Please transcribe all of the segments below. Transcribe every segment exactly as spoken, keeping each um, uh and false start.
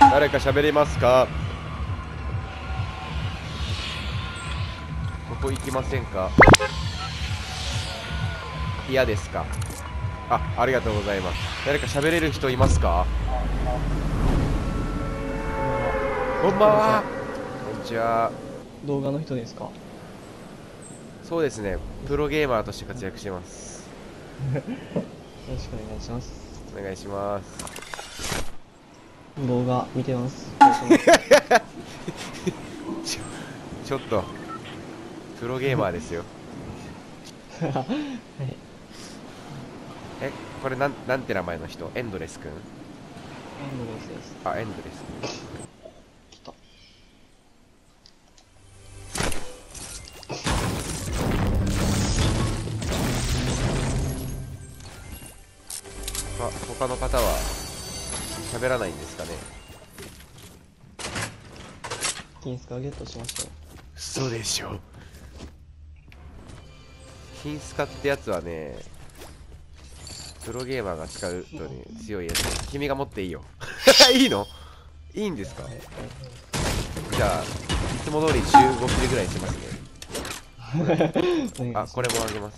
誰か喋りますか？ここ行きませんか？嫌ですか？あ、ありがとうございます。誰か喋れる人いますか？こんばんは。こんにちは。 動画の人ですか？ そうですね、プロゲーマーとして活躍してます。 よろしくお願いします。 お願いします。 動画見てます。 ちょ、ちょっと、プロゲーマーですよ。 はい。 え、これなん、なんて名前の人？エンドレスくん？ エンドレスです。 あ、エンドレスくん。 来た。 あ、他の方は喋らないんですかね？ 金スカゲットしましたよ。 嘘でしょ。ヒンスカってやつはね、プロゲーマーが使うとね、強いやつ。君が持っていいよ。いいの？いいんですか？ はい。 じゃあ、いつも通りじゅうごキルぐらいしますね。あ、 お願いします。 これもあげます。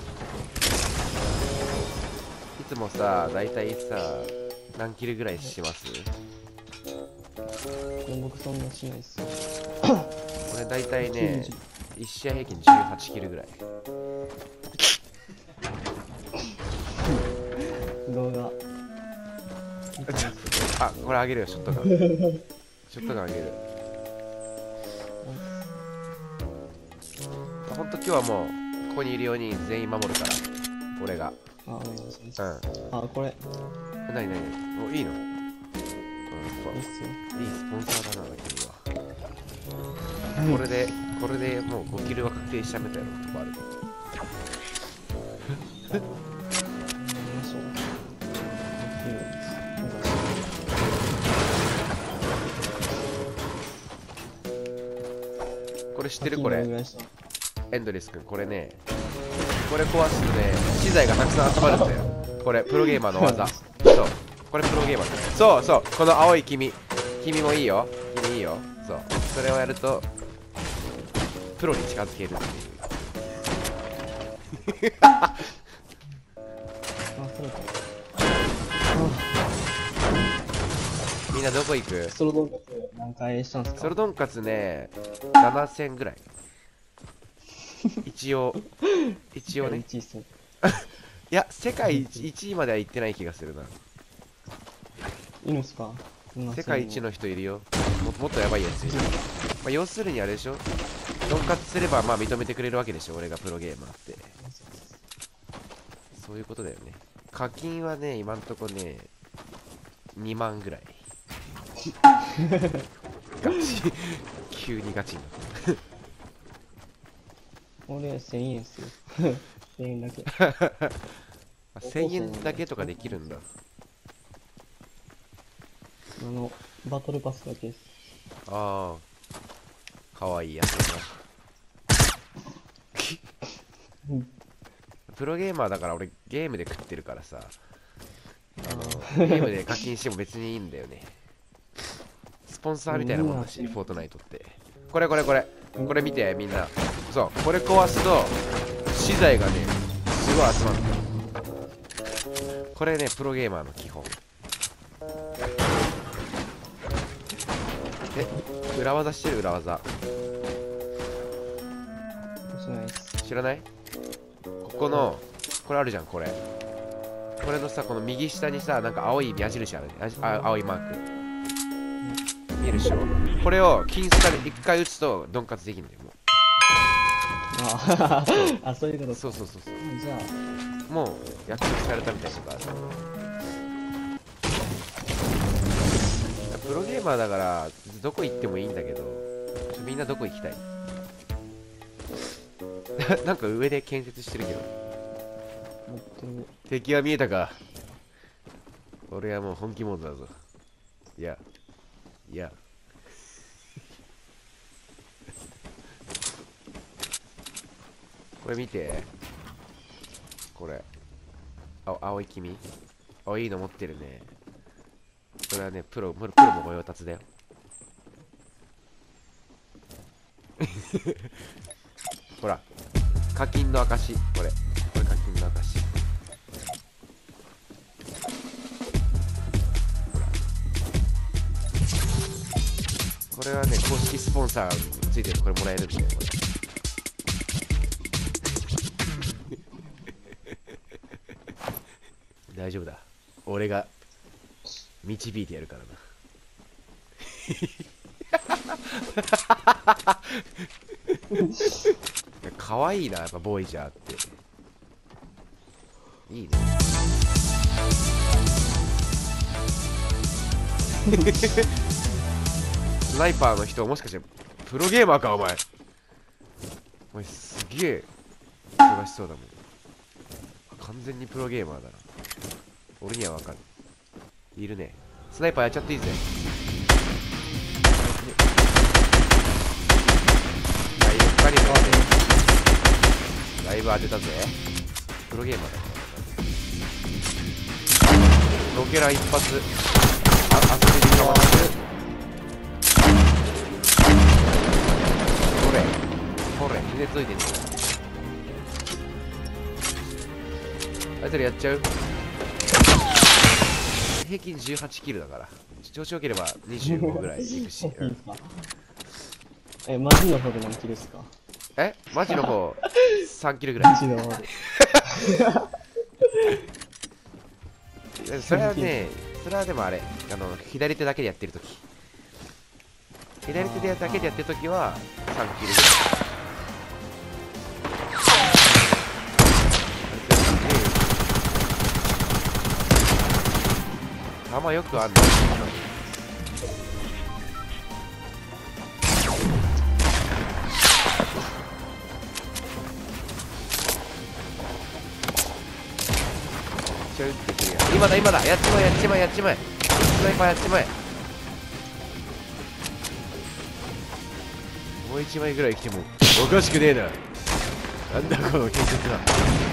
いつもさ、だいたいさ、何キルぐらいします？ 僕そんなしないっすよ。 これだいたいね、いち試合平均じゅうはちキルぐらい。 動画。 あ、これあげるよ、ショットガン。ショットガンあげる。ほんと今日はもう、ここにいるよにん全員守るから。俺が。 あ、お願いします。 うん。 あ、これ。 なになに？お、いいの？うん、 いいっすよ。 いいスポンサーだな、君は。これで、これでもうごキルは確定しちゃめたやろ、バル。 やりましょう。 これ知ってる？これ。 課金お願いします。 エンドレス君、これね、これ壊すとね、資材がたくさん集まるんだよ。これ、プロゲーマーの技。そう。これプロゲーマーだ。そうそう。この青い君。君もいいよ。君いいよ。そう。それをやると、プロに近づけるっていう。 あ、それか。 みんなどこ行く？ ソロ動画何回したんすか？ ソロドンカツね、ななせんぐらい。一応、一応ね。 いちいっすね。 いや、世界いちいまでは行ってない気がするな。 いいのっすか？ 世界一の人いるよ。も、もっとやばいやついる。まあ、要するにあれでしょ？ドンカツすればまあ認めてくれるわけでしょ、俺がプロゲーマーって。そういうことだよね。課金はね、今んとこね、にまんぐらい。ガチ。急にガチになった。 俺せんえんっすよ。せんえんだけ。 せんえんだけとかできるんだ。 あの、バトルパスだけです。 ああ。かわいいやつだな。プロゲーマーだから俺ゲームで食ってるからさ。あの、ゲームで課金しても別にいいんだよね。スポンサーみたいなもんだし、フォートナイトって。これこれこれ。これ見て、みんな。そう、これ壊すと、資材がね、すごい集まるんだよ。これね、プロゲーマーの基本。え、裏技してる？裏技。 知らないっす。 知らない？ここの、これあるじゃん、これ。これのさ、この右下にさ、なんか青い矢印あるね。あ、青いマーク。見えるでしょ？これを金スカで一回打つと、ドンカツできるんだよ、もう。 ああ、そういうことか。 そうそうそうそう。 じゃあ、 もう約束されたみたいなとかある。プロゲーマーだからどこ行ってもいいんだけど、みんなどこ行きたい？なんか上で建設してるけど。 持ってる。 敵は見えたか？俺はもう本気モードだぞ。いやいや。これ見て。これ。あ、青い君。あ、いいの持ってるね。 これはね、プロ、プロプロも御用達だよ。ほら、課金の証。これ、これ課金の証。これはね、公式スポンサーついてるとこれもらえるんだよ、これ。大丈夫だ。俺が導いてやるからな。かわいいな、やっぱボイジャーって。いいね。スナイパーの人、もしかしてプロゲーマーか、お前。お前すげえ忙しそうだもん。完全にプロゲーマーだな。俺にはわかる。いるね。スナイパーやっちゃっていいぜ。はい、他にもね、だいぶ当てたぜ。プロゲーマーだから。ロケラ一発。あ、遊びでかわす。これ、これ、ひねついてんじゃん。あいつらやっちゃう。平均じゅうはちキルだから、調子よければにじゅうごぐらいいくし。うん、 え、マジの方で何キルですか？ え、マジの方さんキルぐらい。 マジの方でそれはね、それはでもあれ、あの左手だけでやってるとき、左手でだけでやってるときはさんキルぐらい。弾よくあんの。ちょいってくるやん。今だ今だ、やっちまえやっちまえやっちまえ。スナイパーやっちまえ。もう一枚ぐらい来てもおかしくねえな。なんだこの建設は。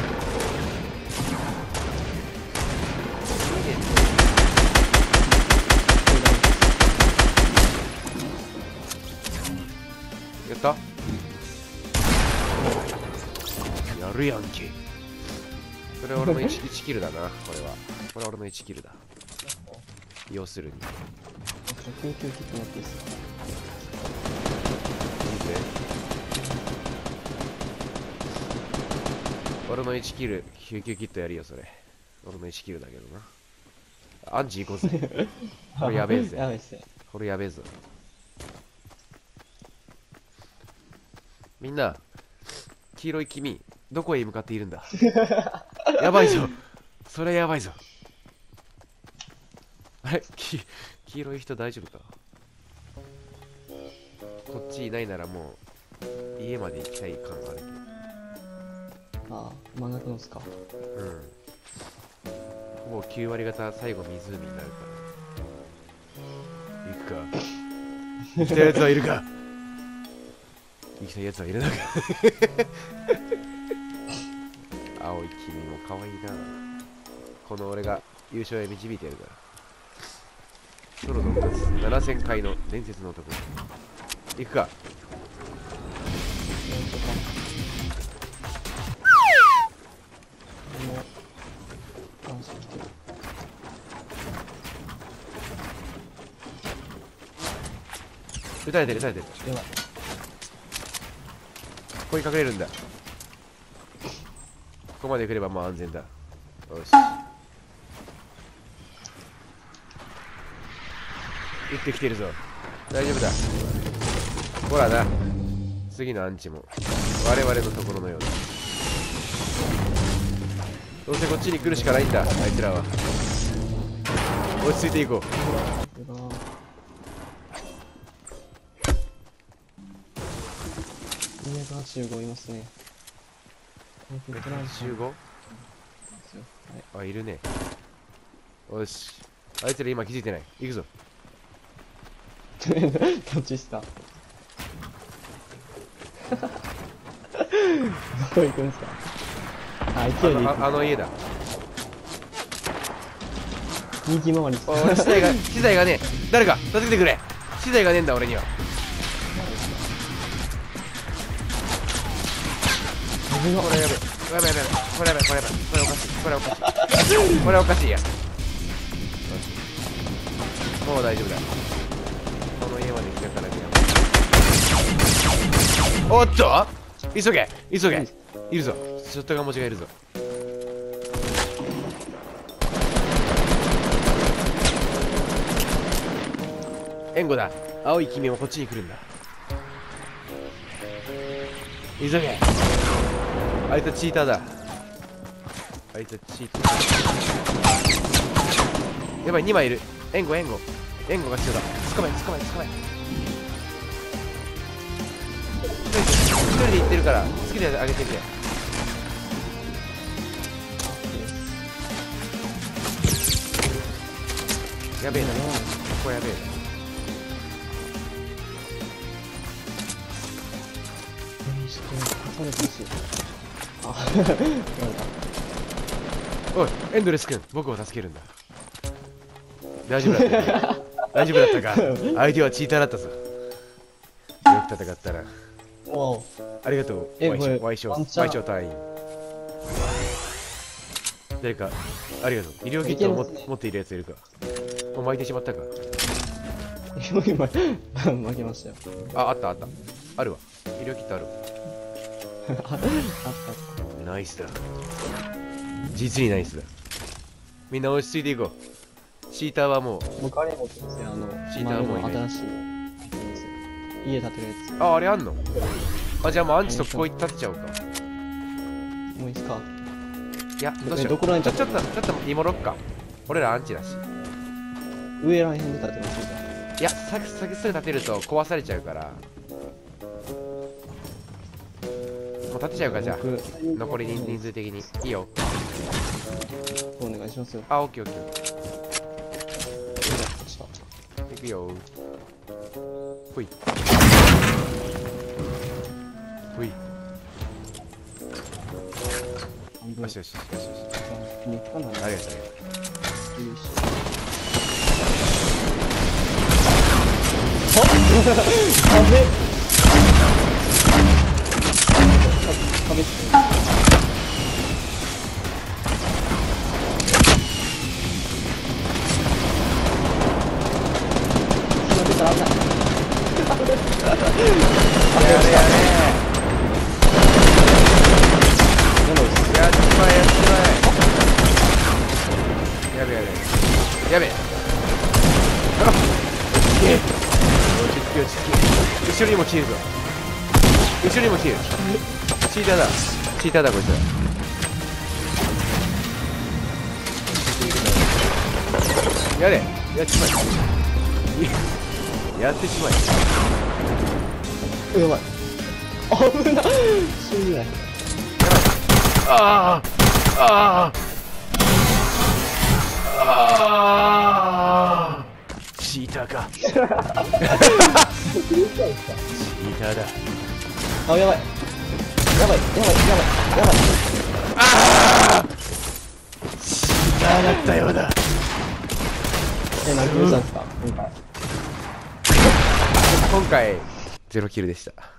やった？やるやんけ。それは俺の 1, 1キルだな、これは。これは俺のいちキルだ。要するに。 救急キット持っていいですか？ いいぜ。俺のいちキル、救急キットやるよ、それ。俺のいちキルだけどな。アンジ行こうぜ。これやべえぜ。 やべえっすね。 これやべえぞ。みんな、黄色い君、どこへ向かっているんだ？やばいぞ。それやばいぞ。あれ、き黄色い人大丈夫か？こっちいないならもう家まで行きたい感があるけど。 ああ、真ん中のっすか？ うん。もうきゅう割方最後湖になるから。行くか。行きたいやつはいるか？行きたいやつはいるのか？青い君も可愛いな。この俺が優勝へ導いてやるから。ソロの部活ななせんかいの伝説の男。行くか。撃たれてる撃たれてる。 やばい。 ここに隠れるんだ。ここまで来ればもう安全だ。よし。撃ってきてるぞ。大丈夫だ。ほらな。次のアンチも我々のところのようだ。どうせこっちに来るしかないんだ、あいつらは。落ち着いていこう。 にひゃくはちじゅうごいますね。 ひゃくはちじゅうご？ あ、いるね。よし。あいつら今気づいてない。行くぞ。 どっちっすか？どこ行くんすか？あ、勢いで行く。 あの、あの家だ。 右回り。 俺資材が資材がねえ。誰か助けてくれ。資材がねえんだ俺には。 危なこれやべえ。やべえやべえ。これやべえこれやべえ。これおかしい。これおかしい。これおかしいや。もう大丈夫だ。この家まで来たからね。おっと急げ急げいるぞ。ショットガン持ちがいるぞ。援護だ。青い君もこっちに来るんだ。急げ。あいつチーターだ。あいつチーター。やばいにまいいる。援護援護援護が必要だ。捕まえ捕まえ捕まえ。一人で行ってるから好きであげてみて。やべえな。ここやべえな。おいエンドレス君僕を助けるんだ。大丈夫だったか大丈夫だったか。相手はチーターだったぞ。よく戦ったな。 おうありがとう。 えこれワイショワンチャンワイショ隊員。誰かありがとう。医療キットをも持っているやついるか。もう巻いてしまったか。 今負けましたよ。 ああったあったあるわ。医療キットあるわ。 あったあったナイスだ。実にナイスだ。みんな落ち着いていこう。シーターはもう僕あれ持ってますよ。あのシーターもいない新しい家建てるやああれあんの。あじゃあもうアンチ速攻立てちゃおうか。 つ。もういいですか。 いやどうしよう。 どこら辺ちょちょっとちょっと見戻っか。俺らアンチだし。 上ら辺で建てますよ。 いやさっきさっきすぐ立てると壊されちゃうから。もう立てちゃうかじゃあ。 僕残り人人数的にいいよ。 お願いしますよ。 あオッケーオッケー。 ちょっいくよ。ほい。ほい。 とよしよしよしよし。 三日なんだ。 ありがとうありがとう。 よし。あ壁壁っすね。火が出たら危ない。 やれやれやっちまえやっちまえ。やべやべやべ。あっ落ち着け落ち着け。後ろにも消えるぞ。後ろにも消える。チーターだチーターだこいつら。やれやっちまえ。やってしまえ。 やばい。危ない。死んない。 ああああああチーターか。チーターだ。 あ、やばい。やばい。やばい。やばい。やばい。 ああチーターだったようだ。 え、何キルしたんですか今回。 今回ゼロキルでした。